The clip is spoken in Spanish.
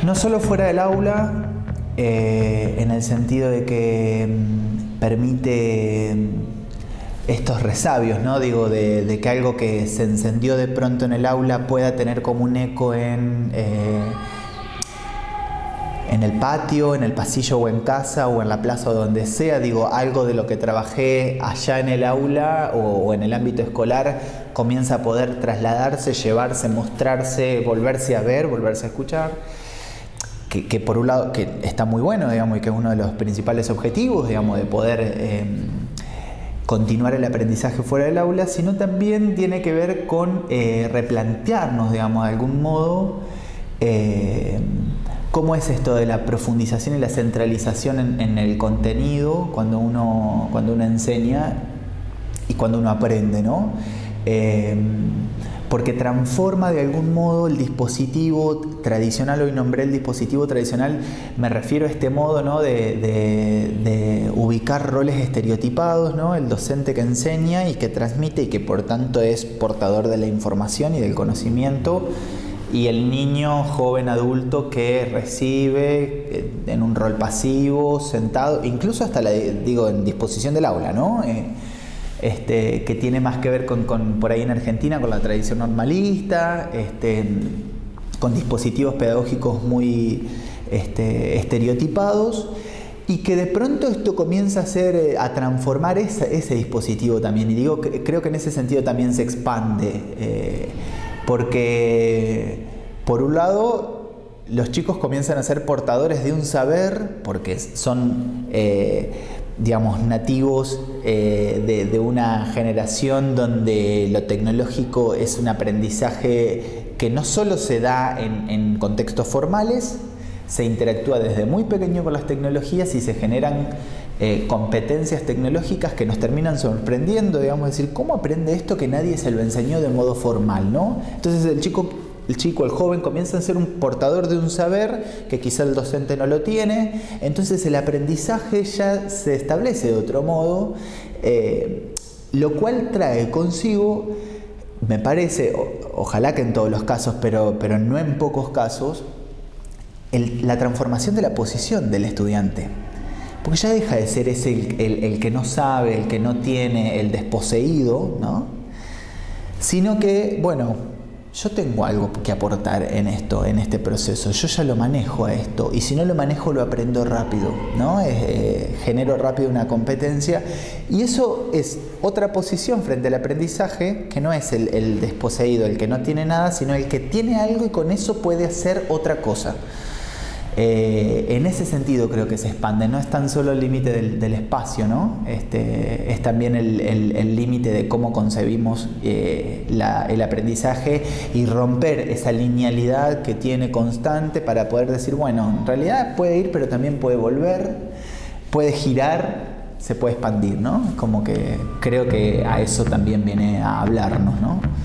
No solo fuera del aula, en el sentido de que permite estos resabios, ¿no? Digo, de que algo que se encendió de pronto en el aula pueda tener como un eco en el patio, en el pasillo o en casa o en la plaza o donde sea. Digo, algo de lo que trabajé allá en el aula o en el ámbito escolar comienza a poder trasladarse, llevarse, mostrarse, volverse a ver, volverse a escuchar. Que por un lado que está muy bueno, digamos, y que es uno de los principales objetivos, digamos, de poder continuar el aprendizaje fuera del aula, sino también tiene que ver con replantearnos, digamos, de algún modo, cómo es esto de la profundización y la centralización en el contenido cuando uno enseña y cuando uno aprende, ¿no? Porque transforma de algún modo el dispositivo tradicional. Hoy nombré el dispositivo tradicional, me refiero a este modo, ¿no? de ubicar roles estereotipados, ¿no? El docente que enseña y que transmite y que por tanto es portador de la información y del conocimiento, y el niño, joven, adulto que recibe en un rol pasivo, sentado, incluso hasta en disposición del aula, ¿no? Que tiene más que ver con por ahí en Argentina con la tradición normalista, con dispositivos pedagógicos muy estereotipados, y que de pronto esto comienza a transformar ese dispositivo también. Y digo, creo que en ese sentido también se expande, porque por un lado los chicos comienzan a ser portadores de un saber, porque son digamos, nativos de una generación donde lo tecnológico es un aprendizaje que no solo se da en contextos formales, se interactúa desde muy pequeño con las tecnologías y se generan competencias tecnológicas que nos terminan sorprendiendo, digamos, decir, ¿cómo aprende esto que nadie se lo enseñó de modo formal, ¿no? Entonces el joven comienza a ser un portador de un saber que quizá el docente no lo tiene, entonces el aprendizaje ya se establece de otro modo, lo cual trae consigo, me parece, ojalá que en todos los casos, pero no en pocos casos, la transformación de la posición del estudiante. Porque ya deja de ser ese el que no sabe, el que no tiene, el desposeído, ¿no? Sino que, bueno, yo tengo algo que aportar en esto, en este proceso. Yo ya lo manejo a esto, y si no lo manejo lo aprendo rápido, ¿no? Genero rápido una competencia, y eso es otra posición frente al aprendizaje, que no es el desposeído, el que no tiene nada, sino el que tiene algo y con eso puede hacer otra cosa. En ese sentido creo que se expande, no es tan solo el límite del espacio, ¿no? Es también el límite de cómo concebimos el aprendizaje, y romper esa linealidad que tiene constante para poder decir, bueno, en realidad puede ir, pero también puede volver, puede girar, se puede expandir, ¿no? Como que creo que a eso también viene a hablarnos, ¿no?